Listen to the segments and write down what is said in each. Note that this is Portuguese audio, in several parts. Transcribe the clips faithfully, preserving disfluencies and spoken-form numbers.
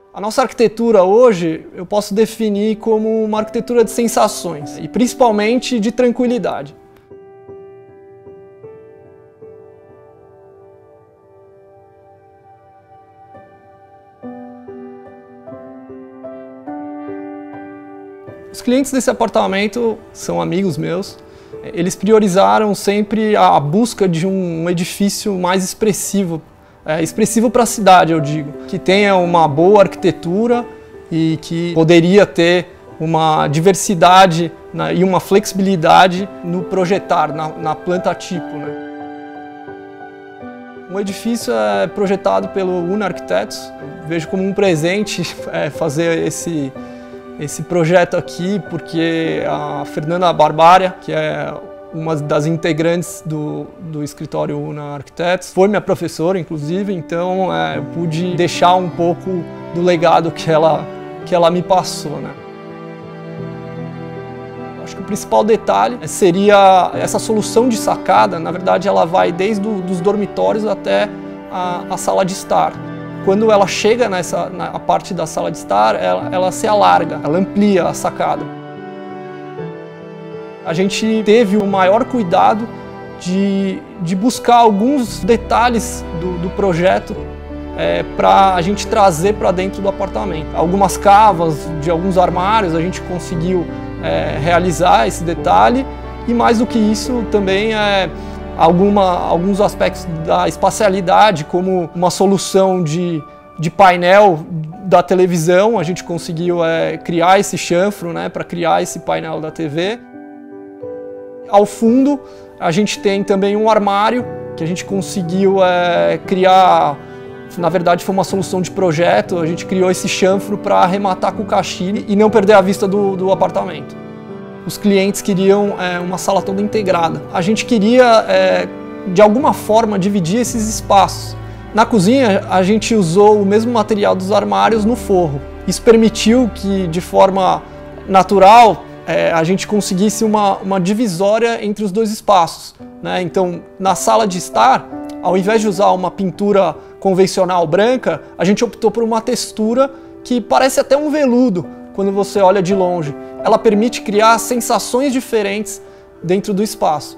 A nossa arquitetura hoje eu posso definir como uma arquitetura de sensações e principalmente de tranquilidade. Os clientes desse apartamento são amigos meus. Eles priorizaram sempre a busca de um edifício mais expressivo, é, expressivo para a cidade, eu digo, que tenha uma boa arquitetura e que poderia ter uma diversidade, né, e uma flexibilidade no projetar, na, na planta tipo, né? Um edifício é projetado pelo Una Arquitetos. Vejo como um presente é, fazer esse esse projeto aqui, porque a Fernanda Barbaria, que é uma das integrantes do, do escritório Una Arquitetos, foi minha professora, inclusive, então é, eu pude deixar um pouco do legado que ela, que ela me passou, né? Acho que o principal detalhe seria essa solução de sacada. Na verdade, ela vai desde os dormitórios até a, a sala de estar. Quando ela chega nessa na parte da sala de estar, ela, ela se alarga, ela amplia a sacada. A gente teve o maior cuidado de, de buscar alguns detalhes do, do projeto é, para a gente trazer para dentro do apartamento. Algumas cavas de alguns armários a gente conseguiu é, realizar esse detalhe, e mais do que isso também é Alguma, alguns aspectos da espacialidade, como uma solução de, de painel da televisão. A gente conseguiu é, criar esse chanfro, né, para criar esse painel da T V. Ao fundo, a gente tem também um armário que a gente conseguiu é, criar. Na verdade, foi uma solução de projeto. A gente criou esse chanfro para arrematar com o caixilho e não perder a vista do, do apartamento. Os clientes queriam é, uma sala toda integrada. A gente queria, é, de alguma forma, dividir esses espaços. Na cozinha, a gente usou o mesmo material dos armários no forro. Isso permitiu que, de forma natural, é, a gente conseguisse uma, uma divisória entre os dois espaços, né? Então, na sala de estar, ao invés de usar uma pintura convencional branca, a gente optou por uma textura que parece até um veludo quando você olha de longe. Ela permite criar sensações diferentes dentro do espaço.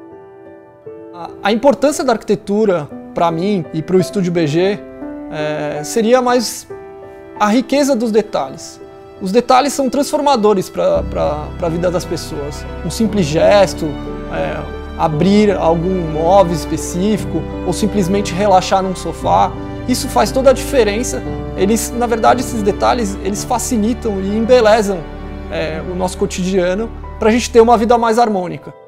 A importância da arquitetura, para mim e para o Estúdio B G, é, seria mais a riqueza dos detalhes. Os detalhes são transformadores para a vida das pessoas. Um simples gesto, é, abrir algum móvel específico ou simplesmente relaxar num sofá, isso faz toda a diferença. Eles, na verdade, esses detalhes, eles facilitam e embelezam é, o nosso cotidiano para a gente ter uma vida mais harmônica.